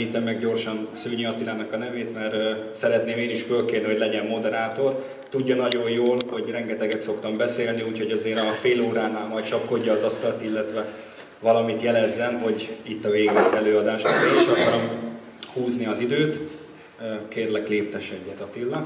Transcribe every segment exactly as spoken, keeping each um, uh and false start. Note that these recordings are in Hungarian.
Szerintem meg gyorsan Szőnyi Attilának a nevét, mert szeretném én is fölkérni, hogy legyen moderátor. Tudja nagyon jól, hogy rengeteget szoktam beszélni, úgyhogy azért a fél óránál majd csapkodja az asztalt, illetve valamit jelezzen, hogy itt a vége az előadásnak. Én is akarom húzni az időt. Kérlek, léptess egyet, Attila.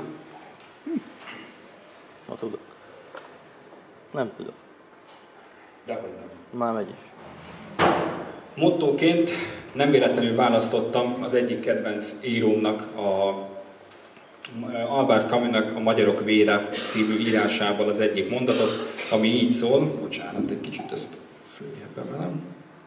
Ma tudok. Nem tudok. Dehogy nem. Már megy is. Mottóként nem véletlenül választottam az egyik kedvenc írómnak, a Albert Camusnak a Magyarok vére című írásával az egyik mondatot, ami így szól. Bocsánat, egy kicsit ezt följebb emelem.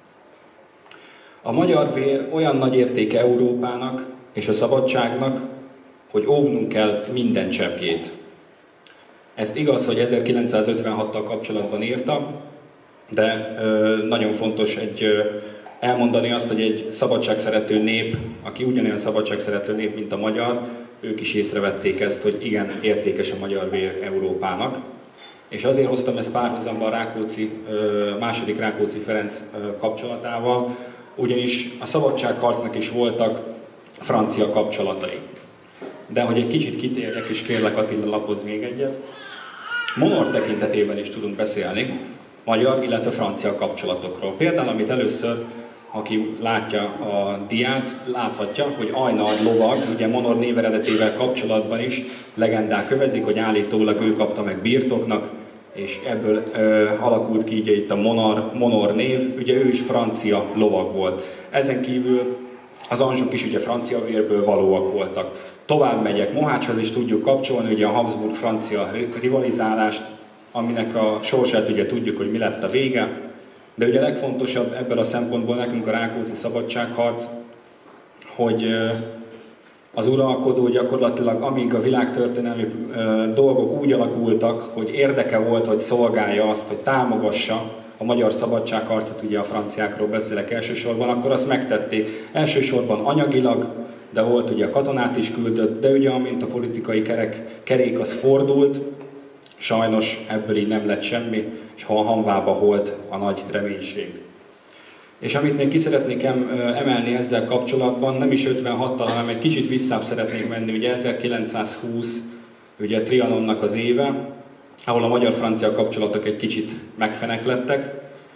A magyar vér olyan nagy értéke Európának és a szabadságnak, hogy óvnunk kell minden cseppjét. Ez igaz, hogy ezerkilencszázötvenhattal kapcsolatban írta, de ö, nagyon fontos egy, ö, elmondani azt, hogy egy szabadságszerető nép, aki ugyanolyan szabadságszerető nép, mint a magyar, ők is észrevették ezt, hogy igen, értékes a magyar vér Európának. És azért hoztam ezt párhuzamban Rákóczi, ö, második Rákóczi Ferenc ö, kapcsolatával, ugyanis a szabadságharcnak is voltak francia kapcsolatai. De hogy egy kicsit kitérjek, és kérlek Attila, lapozz még egyet. Monor tekintetében is tudunk beszélni magyar, illetve francia kapcsolatokról. Például, amit először, aki látja a diát, láthatja, hogy Ajna lovag, ugye Monor néveredetével kapcsolatban is legendák övezik, hogy állítólag ő kapta meg birtoknak, és ebből ö, alakult ki ugye itt a Monor, Monor név, ugye ő is francia lovag volt. Ezen kívül az Anjou is ugye francia vérből valóak voltak. Tovább megyek, Mohácshoz is tudjuk kapcsolni ugye a Habsburg-francia rivalizálást, aminek a sorsát ugye tudjuk, hogy mi lett a vége. De ugye a legfontosabb ebből a szempontból nekünk a Rákóczi szabadságharc, hogy az uralkodó gyakorlatilag, amíg a világtörténelmi dolgok úgy alakultak, hogy érdeke volt, hogy szolgálja azt, hogy támogassa a magyar szabadságharcot, ugye a franciákról beszélek elsősorban, akkor azt megtették elsősorban anyagilag, de volt ugye a katonát is küldött, de ugye amint a politikai kerek, kerék az fordult, sajnos ebből így nem lett semmi, és hanvába holt a nagy reménység. És amit még ki szeretnék emelni ezzel kapcsolatban, nem is ötvenhattal, hanem egy kicsit visszább szeretnék menni, ugye ezerkilencszázhúsz, ugye Trianonnak az éve, ahol a magyar-francia kapcsolatok egy kicsit megfeneklettek.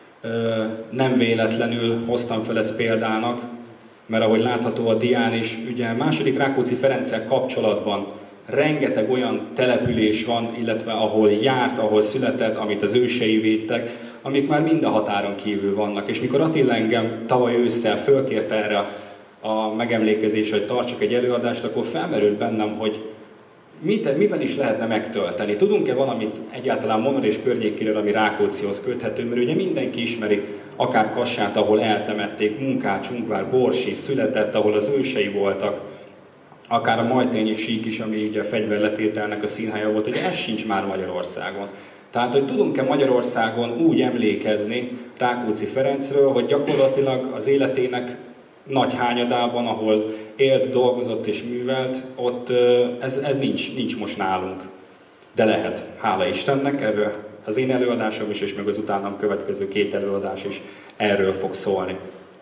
Nem véletlenül hoztam fel ezt példának, mert ahogy látható a dián is, ugye második Rákóczi Ferenccel kapcsolatban rengeteg olyan település van, illetve ahol járt, ahol született, amit az ősei védtek, amik már mind a határon kívül vannak. És mikor Attila engem tavaly ősszel fölkérte erre a megemlékezésre, hogy tartsak egy előadást, akkor felmerült bennem, hogy mit, mivel is lehetne megtölteni. Tudunk-e valamit egyáltalán Monor és környékéről, ami Rákóczihoz köthető, mert ugye mindenki ismeri akár Kassát, ahol eltemették, Munkács, Ungvár, Borsi született, ahol az ősei voltak, akár a Majtényi sík is, ami ugye a fegyverletételnek a színhelye volt, hogy ez sincs már Magyarországon. Tehát, hogy tudunk-e Magyarországon úgy emlékezni Rákóczi Ferencről, hogy gyakorlatilag az életének nagy hányadában, ahol élt, dolgozott és művelt, ott ez, ez nincs, nincs most nálunk. De lehet, hála Istennek, erről az én előadásom is, és meg az utánam következő két előadás is erről fog szólni.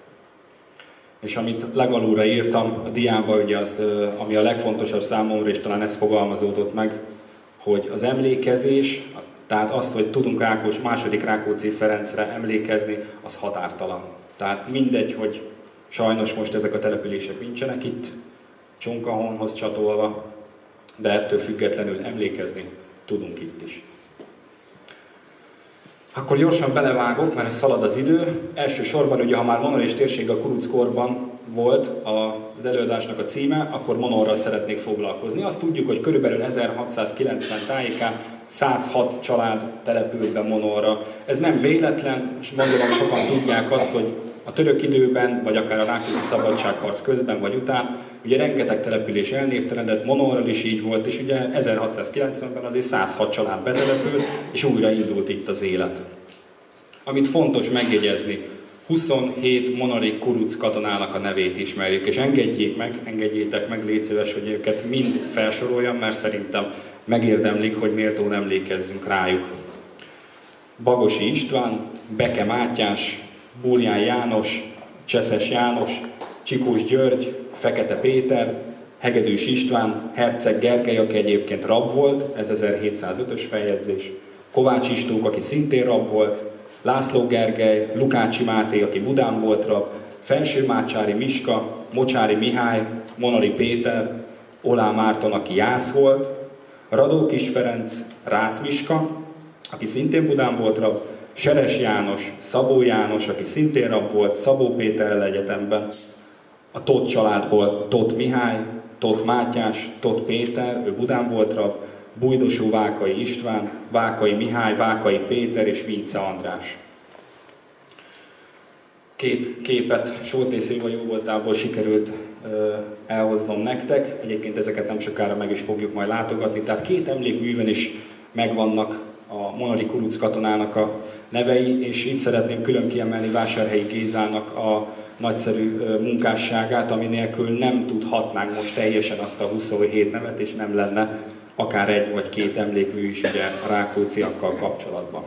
És amit legalulra írtam a diába, ugye azt, ami a legfontosabb számomra, és talán ez fogalmazódott meg, hogy az emlékezés, tehát azt, hogy tudunk Rákós, második Rákóczi Ferencre emlékezni, az határtalan. Tehát mindegy, hogy sajnos most ezek a települések nincsenek itt, Csonkahonhoz csatolva, de ettől függetlenül emlékezni tudunk itt is. Akkor gyorsan belevágok, mert szalad az idő. Elsősorban, ugye, ha már Monor és térség a kuruckorban volt az előadásnak a címe, akkor Monorral szeretnék foglalkozni. Azt tudjuk, hogy körülbelül ezerhatszázkilencven tájékán százhat család települt be Monorra. Ez nem véletlen, és gondolom sokan tudják azt, hogy a török időben, vagy akár a Rákóczi szabadságharc közben vagy után, ugye rengeteg település elnéptelenedett, Monorral is így volt, és ugye ezerhatszázkilencvenben azért százhat család betelepült, és újra indult itt az élet. Amit fontos megjegyezni, huszonhét monori kuruc katonának a nevét ismerjük, és engedjék meg, engedjétek meg, légy szíves, hogy őket mind felsoroljam, mert szerintem megérdemlik, hogy méltón emlékezzünk rájuk. Bagosi István, Beke Mátyás, Búrján János, Cseszes János, Csikós György, Fekete Péter, Hegedűs István, Herceg Gergely, aki egyébként rab volt, ez ezerhétszázötös feljegyzés, Kovács Istók, aki szintén rab volt, László Gergely, Lukácsi Máté, aki Budán volt rab, Felsőmácsári Miska, Mocsári Mihály, Monori Péter, Olá Márton, aki jász volt, Radókis Ferenc, Rácz Miska, aki szintén Budán volt rab, Seres János, Szabó János, aki szintén rab volt, Szabó Péterrel egyetemben, a Tóth családból Tóth Mihály, Tóth Mátyás, Tóth Péter, ő Budán volt rab, Bújdosó Vákai István, Vákai Mihály, Vákai Péter és Vince András. Két képet Soltész Éva jó voltából sikerült ö, elhoznom nektek, egyébként ezeket nem sokára meg is fogjuk majd látogatni, tehát két emlékműven is megvannak a Monori kuruc katonának a nevei, és itt szeretném külön kiemelni Vásárhelyi Gézának a nagyszerű munkásságát, ami nélkül nem tudhatnánk most teljesen azt a huszonhét nevet, és nem lenne akár egy vagy két emlékmű is ugye a rákócziakkal kapcsolatban.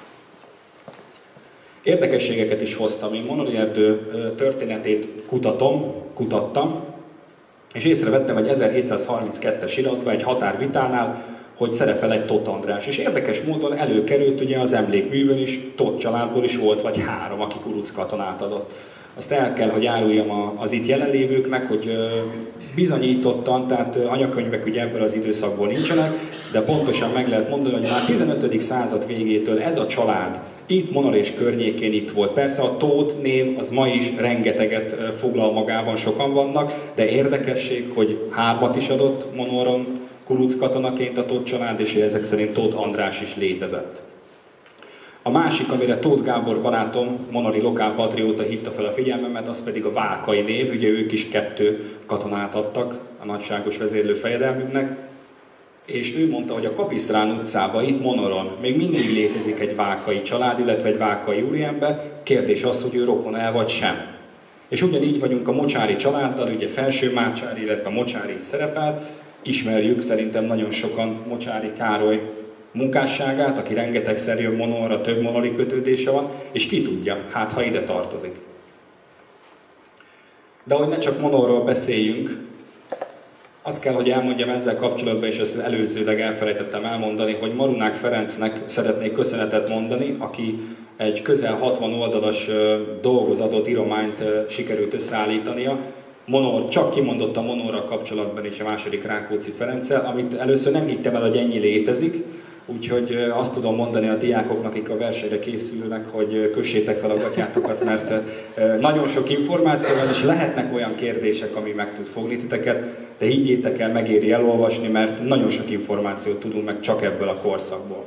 Érdekességeket is hoztam. Én Monori erdő történetét kutatom, kutattam, és észrevettem egy ezerhétszázharminckettes iratban, egy határvitánál, hogy szerepel egy Tóth András. És érdekes módon előkerült ugye az emlékművön is, Tóth családból is volt vagy három, aki kuruc katonát adott. Azt el kell, hogy áruljam az itt jelenlévőknek, hogy bizonyítottan, tehát anyakönyvek ugye ebből az időszakból nincsenek, de pontosan meg lehet mondani, hogy már tizenötödik század végétől ez a család itt Monor és környékén itt volt. Persze a Tóth név az ma is rengeteget foglal magában, sokan vannak, de érdekesség, hogy hármat is adott Monoron kuruc katonaként a Tóth család, és ezek szerint Tóth András is létezett. A másik, amire Tóth Gábor barátom, monori lokálpatrióta hívta fel a figyelmemet, az pedig a Vákai név, ugye ők is kettő katonát adtak a nagyságos vezérlő fejedelmünknek, és ő mondta, hogy a Kapisztrán utcában, itt Monoron még mindig létezik egy vákai család, illetve egy vákai úriember, kérdés az, hogy ő rokon-e vagy sem. És ugyanígy vagyunk a Mocsári családdal, ugye Felsőmácsári, illetve Mocsári is szerepelt, ismerjük szerintem nagyon sokan Mocsári Károly munkásságát, aki rengetegszer jön Monorra, több monori kötődése van, és ki tudja, hát ha ide tartozik. De hogy ne csak Monorról beszéljünk, azt kell, hogy elmondjam ezzel kapcsolatban, és ezt előzőleg elfelejtettem elmondani, hogy Marunák Ferencnek szeretnék köszönetet mondani, aki egy közel hatvan oldalas dolgozatot, írományt sikerült összeállítania, Monor, csak kimondott a Monorral kapcsolatban és a második Rákóczi Ferenccel, amit először nem hittem el, hogy ennyi létezik, úgyhogy azt tudom mondani a diákoknak, akik a versenyre készülnek, hogy kössétek fel a gatyátokat, mert nagyon sok információ van, és lehetnek olyan kérdések, ami meg tud fogni titeket, de higgyétek el, megéri elolvasni, mert nagyon sok információt tudunk meg csak ebből a korszakból.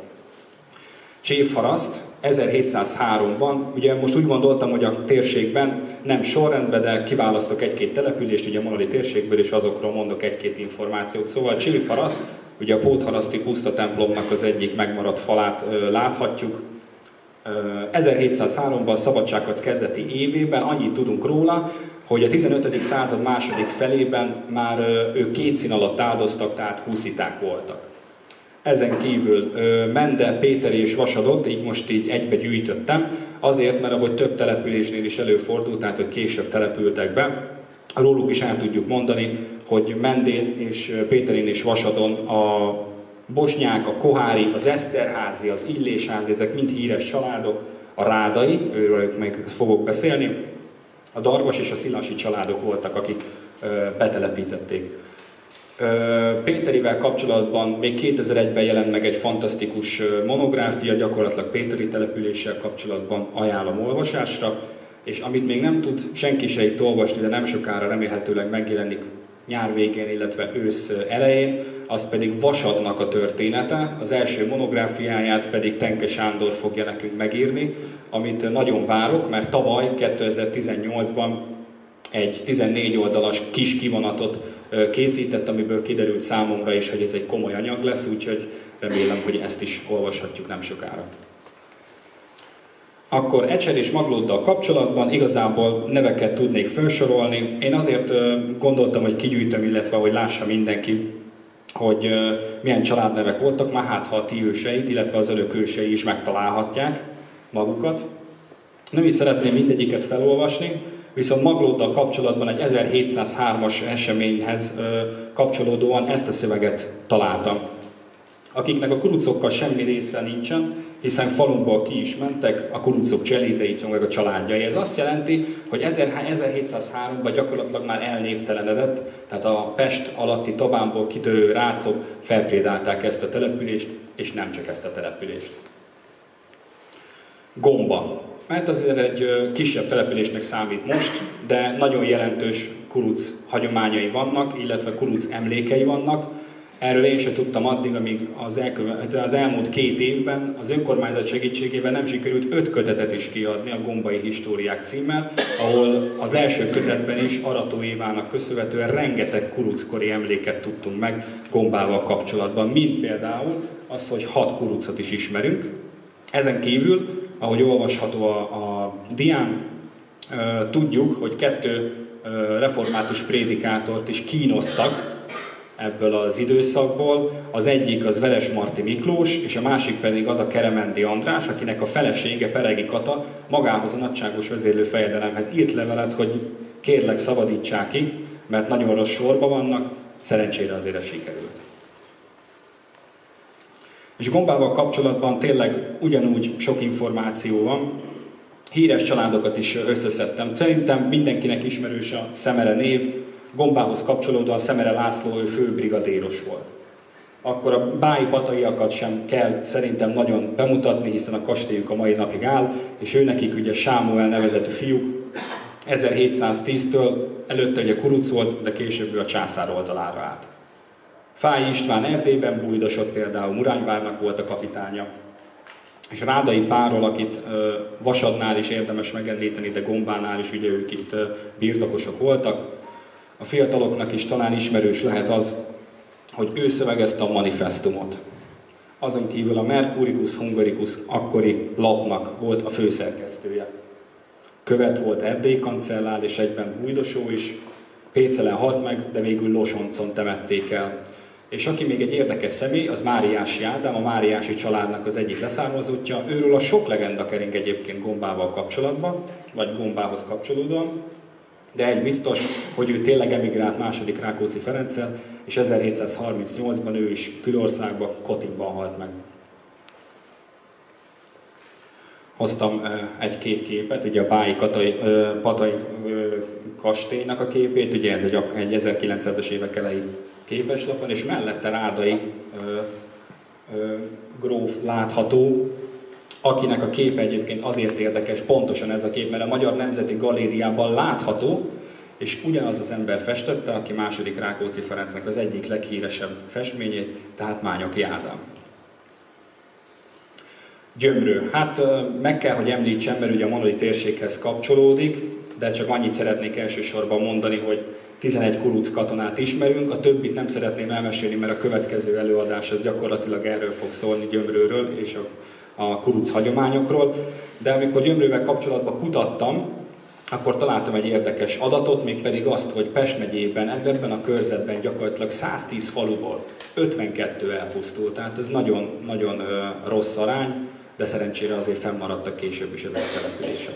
Csévharaszt ezerhétszázháromban, ugye most úgy gondoltam, hogy a térségben nem sorrendben, de kiválasztok egy-két települést, ugye a monori térségből, és azokról mondok egy-két információt. Szóval Csévharaszt, ugye a Pótharaszti pusztatemplomnak az egyik megmaradt falát ö, láthatjuk. ezerhétszázháromban a szabadságharc kezdeti évében annyit tudunk róla, hogy a tizenötödik század második felében már ö, ők két szín alatt áldoztak, tehát husziták voltak. Ezen kívül Mende, Péteri és Vasadott, így most így egybe gyűjtöttem, azért, mert ahogy több településnél is előfordult, tehát hogy később települtek be, róluk is el tudjuk mondani, hogy Mendén és Péterén és Vasadon a Bosnyák, a Kohári, az Eszterházi, az Illésházi, ezek mind híres családok, a Rádai, őről még fogok beszélni, a Darvas és a Szilasi családok voltak, akik betelepítették. Péterivel kapcsolatban még kétezer-egyben jelent meg egy fantasztikus monográfia, gyakorlatilag péteri településsel kapcsolatban, ajánlom olvasásra, és amit még nem tud senki se itt olvasni, de nem sokára remélhetőleg megjelenik nyár végén, illetve ősz elején, az pedig Vasadnak a története, az első monográfiáját pedig Tenke Sándor fogja nekünk megírni, amit nagyon várok, mert tavaly kétezer-tizennyolcban egy tizennégy oldalas kis kivonatot készített, amiből kiderült számomra is, hogy ez egy komoly anyag lesz, úgyhogy remélem, hogy ezt is olvashatjuk nem sokára. Akkor Ecser és Maglóddal kapcsolatban igazából neveket tudnék felsorolni. Én azért gondoltam, hogy kigyűjtöm, illetve hogy lássa mindenki, hogy milyen családnevek voltak, már hát ha a ti őseit, illetve az önök ősei is megtalálhatják magukat. Nem is szeretném mindegyiket felolvasni, viszont Maglóddal kapcsolatban egy ezerhétszázhármas eseményhez kapcsolódóan ezt a szöveget találtam. Akiknek a kurucokkal semmi része nincsen, hiszen falumból ki is mentek, a kurucok cselédei, meg a családjai. Ez azt jelenti, hogy ezerhétszázháromban gyakorlatilag már elnéptelenedett, tehát a Pest alatti Tabánból kitörő rácok felprédálták ezt a települést, és nem csak ezt a települést. Gomba. Mert azért egy kisebb településnek számít most, de nagyon jelentős kuruc hagyományai vannak, illetve kuruc emlékei vannak. Erről én sem tudtam addig, amíg az, elköve, az elmúlt két évben az önkormányzat segítségével nem sikerült öt kötetet is kiadni a Gombai Históriák címmel, ahol az első kötetben is Arató Évának köszönhetően rengeteg kuruckori emléket tudtunk meg Gombával kapcsolatban, mint például az, hogy hat kurucot is ismerünk. Ezen kívül, ahogy olvasható a, a dián, tudjuk, hogy kettő református prédikátort is kínoztak ebből az időszakból. Az egyik az Veresmarty Miklós, és a másik pedig az a Keremendi András, akinek a felesége, Peregi Kata magához a nagyságos vezérlő fejedelemhez írt levelet, hogy kérlek szabadítsák ki, mert nagyon rossz sorban vannak, szerencsére azért ez sikerült. És Gombával kapcsolatban tényleg ugyanúgy sok információ van. Híres családokat is összeszedtem. Szerintem mindenkinek ismerős a Szemere név. Gombához kapcsolódóan Szemere László, ő főbrigadéros volt. Akkor a báji pataiakat sem kell szerintem nagyon bemutatni, hiszen a kastélyuk a mai napig áll, és őnekik ugye Sámuel nevezetű fiúk ezerhétszáztíztől, előtte ugye kuruc volt, de később ő a császár oldalára állt. Fáy István Erdélyben bújdosott, például Murányvárnak volt a kapitánya. És Rádai Párol, akit Vasadnál is érdemes megemlíteni, de Gombánál is ugye ők itt birtokosok voltak. A fiataloknak is talán ismerős lehet az, hogy ő szövegezte a manifestumot. Azon kívül a Mercuricus Hungaricus akkori lapnak volt a főszerkesztője. Követ volt erdélyi kancellár, és egyben bújdosó is. Pécelen halt meg, de végül Losoncon temették el. És aki még egy érdekes személy, az Máriási Ádám, a Máriási családnak az egyik leszármazottja. Őről a sok legenda kering egyébként Gombával kapcsolatban, vagy Gombához kapcsolódóan. De egy biztos, hogy ő tényleg emigrált második Rákóczi Ferenccel, és ezerhétszázharmincnyolcban ő is külországban, Kotinban halt meg. Hoztam egy-két képet, ugye a Báji Katai, Patai kastélynak a képét, ugye ez egy, egy ezerkilencszázas évek elejé képeslapon, és mellette Rádai ö, ö, gróf látható, akinek a képe egyébként azért érdekes, pontosan ez a kép, mert a Magyar Nemzeti Galériában látható, és ugyanaz az ember festette, aki második Rákóczi Ferencnek az egyik leghíresebb festményét, tehát Mányoki Ádám. Gyömrő. Hát meg kell, hogy említsem, mert ugye a monoli térséghez kapcsolódik, de csak annyit szeretnék elsősorban mondani, hogy tizenegy kuruc katonát ismerünk, a többit nem szeretném elmesélni, mert a következő előadás az gyakorlatilag erről fog szólni, Gyömrőről és a, a kuruc hagyományokról. De amikor Gyömrővel kapcsolatban kutattam, akkor találtam egy érdekes adatot, mégpedig azt, hogy Pest megyében, ebben a körzetben gyakorlatilag száztíz faluból ötvenkettő elpusztult. Tehát ez nagyon, nagyon rossz arány, de szerencsére azért fennmaradtak később is ezek a települések.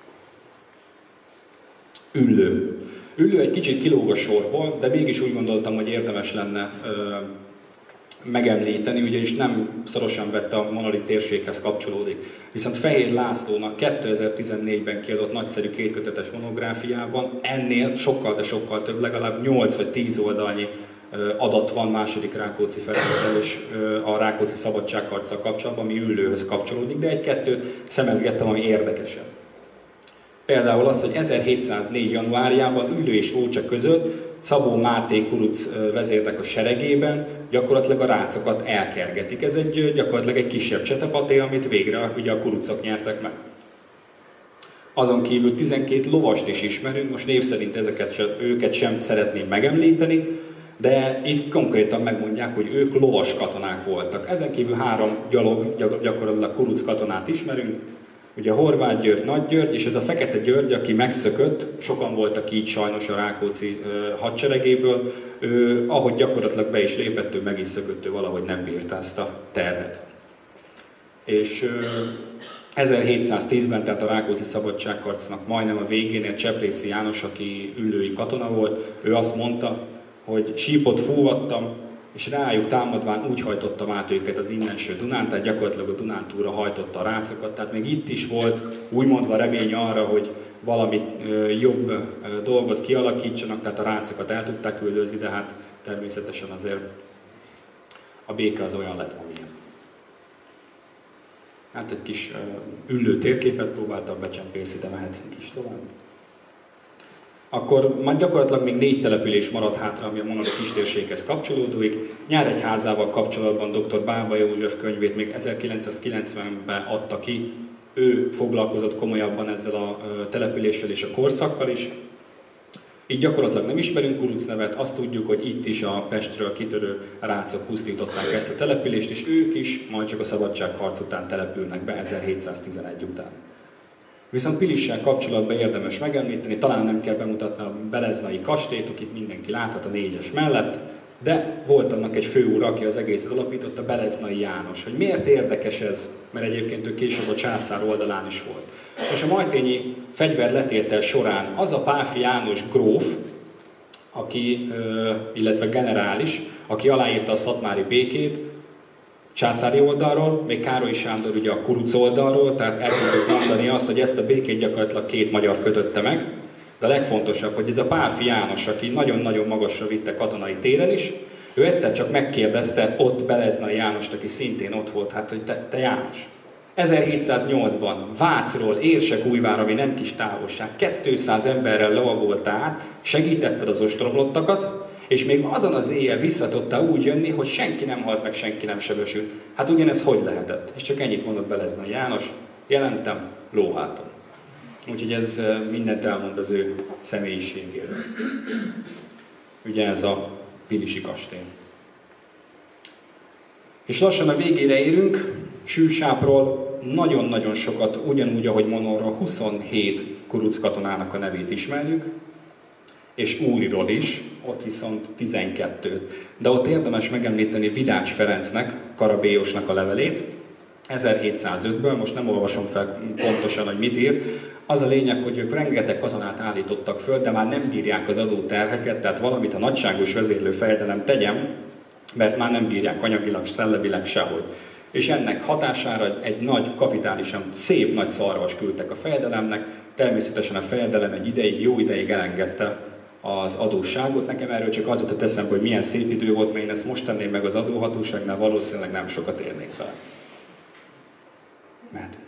Üllő. Üllő egy kicsit kilóg a sorból, de mégis úgy gondoltam, hogy érdemes lenne ö, megemlíteni, ugyanis nem szorosan vett a monolit térséghez kapcsolódik. Viszont Fehér Lászlónak kétezer-tizennégyben kiadott nagyszerű kétkötetes monográfiában ennél sokkal, de sokkal több, legalább nyolc vagy tíz oldalnyi adat van második Rákóczi Ferenccel és a Rákóczi szabadságharccal kapcsolatban, ami Üllőhöz kapcsolódik, de egy-kettőt szemezgettem, ami érdekesebb. Például az, hogy ezerhétszáznégy. januárjában Üllő és Ócsa között Szabó Máté kuruc vezérnek a seregében gyakorlatilag a rácokat elkergetik. Ez egy gyakorlatilag egy kisebb csetepaté, amit végre ugye a kurucok nyertek meg. Azon kívül tizenkét lovast is ismerünk, most név szerint ezeket, őket sem szeretném megemlíteni, de itt konkrétan megmondják, hogy ők lovas katonák voltak. Ezen kívül három gyalog, gyakorlatilag kuruc katonát ismerünk, ugye Horváth György, Nagy György, és ez a Fekete György, aki megszökött, sokan voltak így sajnos a Rákóczi uh, hadseregéből, ő, ahogy gyakorlatilag be is lépett, ő meg is szökött, ő valahogy nem bírta ezt a terhet. És uh, ezerhétszáztízben, tehát a Rákóczi szabadságharcnak majdnem a végénél Cseprészi János, aki üllői katona volt, ő azt mondta, hogy sípot fúvattam, és rájuk támadván úgy hajtottam át őket az innenső Dunán, tehát gyakorlatilag a Dunántúlra hajtotta a rácokat, tehát még itt is volt úgymondva remény arra, hogy valami jobb dolgot kialakítsanak, tehát a rácokat el tudták üldözni, de hát természetesen azért a béke az olyan lett, amilyen. Hát egy kis üllő térképet próbáltam becsempészni, de mehetünk is tovább. Akkor már gyakorlatilag még négy település maradt hátra, ami a Monori kistérséghez kapcsolódik. Nyíregyházával kapcsolatban dr. Bába József könyvét még ezerkilencszázkilencvenben adta ki. Ő foglalkozott komolyabban ezzel a településsel és a korszakkal is. Így gyakorlatilag nem ismerünk kuruc nevet, azt tudjuk, hogy itt is a Pestről kitörő rácok pusztították ezt a települést, és ők is majd csak a szabadságharc után települnek be ezerhétszáztizenegy után. Viszont Pilissel kapcsolatban érdemes megemlíteni, talán nem kell bemutatni a beleznai kastélyt, akit mindenki láthat a négyes mellett, de volt annak egy főúr, aki az egészet alapította, Beleznai János. Hogy miért érdekes ez? Mert egyébként ő később a császár oldalán is volt. És a majtényi fegyverletétel során az a Páfi János gróf, aki, illetve generális, aki aláírta a szatmári békét, császári oldalról, még Károly Sándor ugye a kuruc oldalról, tehát el tudjuk mondani azt, hogy ezt a békét gyakorlatilag két magyar kötötte meg. De a legfontosabb, hogy ez a Páfi János, aki nagyon-nagyon magasra vitte katonai téren is, ő egyszer csak megkérdezte ott Beleznai Jánost, aki szintén ott volt, hát hogy te, te János. ezerhétszáznyolcban Vácról Érsekújvár, ami nem kis távolság, kétszáz emberrel lovagoltál, segítetted az ostromlottakat, és még azon az éjjel vissza tudtál úgy jönni, hogy senki nem halt meg, senki nem sebesült. Hát ugyanez hogy lehetett? És csak ennyit mondott Beleznai János, jelentem lóháton. Úgyhogy ez mindent elmond az ő személyiségéről. Ugye ez a pilisi kastély. És lassan a végére érünk. Sűsápról nagyon-nagyon sokat, ugyanúgy, ahogy Monorról huszonhét kuruc katonának a nevét ismerjük, és Úriról is, ott viszont tizenkettőt. De ott érdemes megemlíteni Vidács Ferencnek, Karabélyosnak a levelét, ezerhétszázötből, most nem olvasom fel pontosan, hogy mit ír. Az a lényeg, hogy ők rengeteg katonát állítottak föl, de már nem bírják az adóterheket, tehát valamit a nagyságos vezérlő fejedelem tegyen, mert már nem bírják anyagilag, szellemileg sehogy. És ennek hatására egy nagy, kapitálisan szép nagy szarvas küldtek a fejedelemnek, természetesen a fejedelem egy ideig, jó ideig elengedte az adósságot. Nekem erről csak az jutott eszembe, hogy milyen szép idő volt, mert én ezt most tenném meg az adóhatóságnál, valószínűleg nem sokat érnék vele. Mehetünk.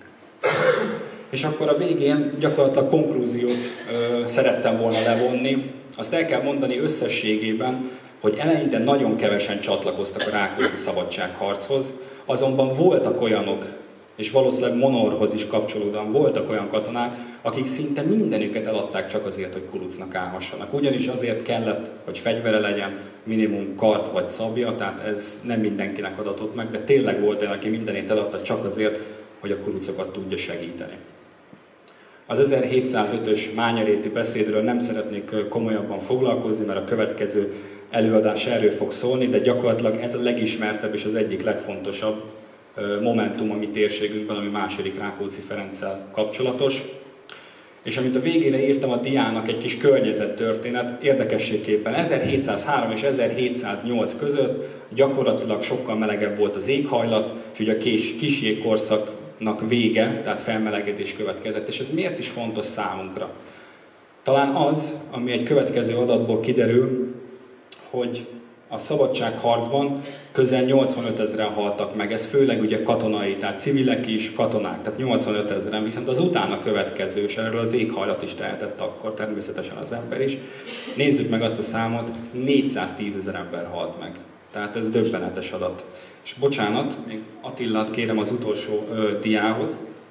És akkor a végén gyakorlatilag konklúziót ö, szerettem volna levonni. Azt el kell mondani összességében, hogy eleinte nagyon kevesen csatlakoztak a Rákóczi szabadságharchoz, azonban voltak olyanok, és valószínűleg Monorhoz is kapcsolódóan voltak olyan katonák, akik szinte mindenüket eladták csak azért, hogy kurucnak állhassanak. Ugyanis azért kellett, hogy fegyvere legyen, minimum kard vagy szabja, tehát ez nem mindenkinek adatott meg, de tényleg volt olyan, aki mindenét eladta csak azért, hogy a kurucokat tudja segíteni. Az ezerhétszázötös Mányaréti beszédről nem szeretnék komolyabban foglalkozni, mert a következő előadás erről fog szólni, de gyakorlatilag ez a legismertebb és az egyik legfontosabb momentum a mi térségünkben, ami második Rákóczi Ferenccel kapcsolatos. És amit a végére írtam a diának, egy kis környezettörténet, érdekességképpen ezerhétszázhárom és ezerhétszáznyolc között gyakorlatilag sokkal melegebb volt az éghajlat, és ugye a kis, kis jégkorszaknak vége, tehát felmelegedés következett. És ez miért is fontos számunkra? Talán az, ami egy következő adatból kiderül, hogy a szabadságharcban közel nyolcvanöt ezeren haltak meg, ez főleg ugye katonai, tehát civilek is, katonák, tehát nyolcvanöt ezeren, viszont az utána következő, és erről az éghajlat is tehetett akkor, természetesen az ember is. Nézzük meg azt a számot, négyszáztízezer ember halt meg. Tehát ez döbbenetes adat. És bocsánat, még Attillát kérem az utolsó ö, diához.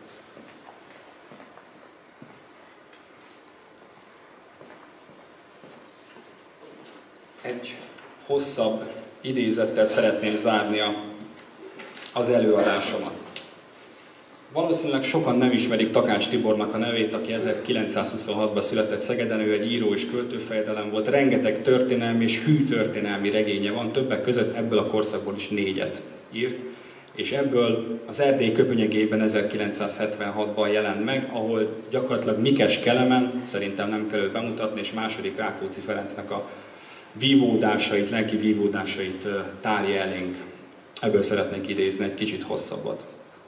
Egy hosszabb idézettel szeretném zárni a, az előadásomat. Valószínűleg sokan nem ismerik Takács Tibornak a nevét, aki ezerkilencszázhuszonhatban született Szegeden, ő egy író és költőfejedelem volt. Rengeteg történelmi és hű történelmi regénye van, többek között ebből a korszakból is négyet írt. És ebből az Erdély köpönyegében ezerkilencszázhetvenhatban jelent meg, ahol gyakorlatilag Mikes Kelemen, szerintem nem kell őt bemutatni, és második Rákóczi Ferencnek a vívódásait, lelki vívódásait tárja elénk. Ebből szeretnék idézni egy kicsit hosszabbat.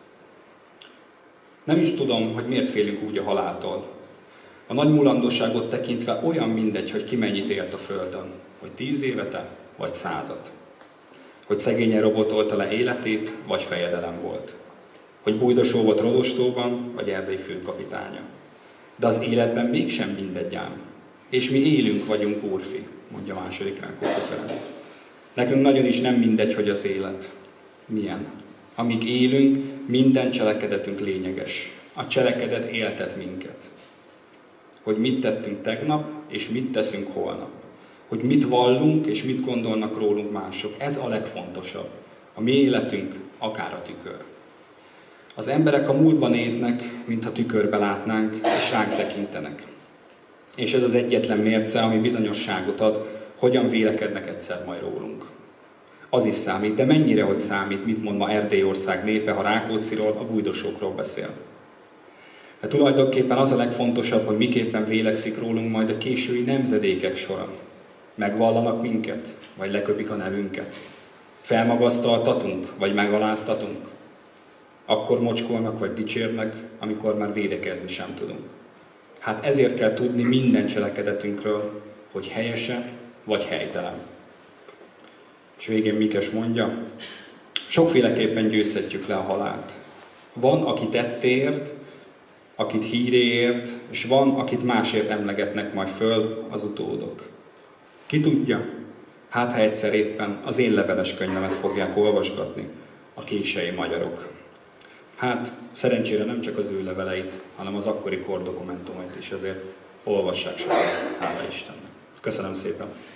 Nem is tudom, hogy miért félünk úgy a haláltól. A nagy mulandóságot tekintve olyan mindegy, hogy ki mennyit élt a Földön, hogy tíz évete, vagy százat. Hogy szegényen robotolta le életét, vagy fejedelem volt. Hogy Bújdosó volt Rodostóban, vagy Erdély főkapitánya. De az életben mégsem mindegy ám. És mi élünk vagyunk, úrfi, mondja második Rákóczi Ferenc. Nekünk nagyon is nem mindegy, hogy az élet milyen. Amíg élünk, minden cselekedetünk lényeges. A cselekedet éltet minket. Hogy mit tettünk tegnap, és mit teszünk holnap. Hogy mit vallunk, és mit gondolnak rólunk mások. Ez a legfontosabb. A mi életünk, akár a tükör. Az emberek a múltba néznek, mintha tükörbe látnánk, és ránk tekintenek. És ez az egyetlen mérce, ami bizonyosságot ad, hogyan vélekednek egyszer majd rólunk. Az is számít, de mennyire, hogy számít, mit mond ma Erdélyország népe, ha Rákócziról, a Bújdosókról beszél. De tulajdonképpen az a legfontosabb, hogy miképpen vélekszik rólunk majd a késői nemzedékek sora. Megvallanak minket, vagy leköpik a nevünket. Felmagasztaltatunk, vagy megaláztatunk. Akkor mocskolnak, vagy dicsérnek, amikor már védekezni sem tudunk. Hát ezért kell tudni minden cselekedetünkről, hogy helyese, vagy helytelen. És végén Mikes mondja, sokféleképpen győzhetjük le a halált. Van, aki tettéért, akit híréért, és van, akit másért emlegetnek majd föl az utódok. Ki tudja? Hát, ha egyszer éppen az én leveles könyvemet fogják olvasgatni a kései magyarok. Hát, szerencsére nem csak az ő leveleit, hanem az akkori kordokumentumait is, ezért olvassák sokat. Hála Istennek. Köszönöm szépen!